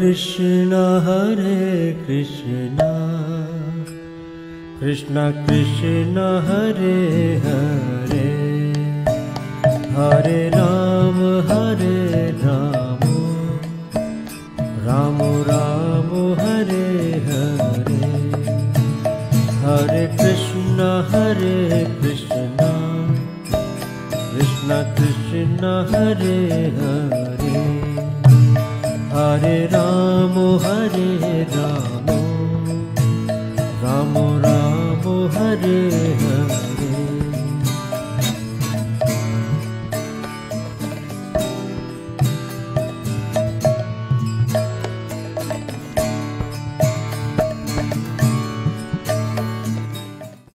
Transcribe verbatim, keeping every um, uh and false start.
Krishna Hare Krishna Krishna Krishna Hare Hare Hare Ram Hare Ram Ram Ram Hare Hare Hare Krishna Hare Krishna Krishna Krishna Hare Hare Hare Ram Hare Ram Ram Ram Hare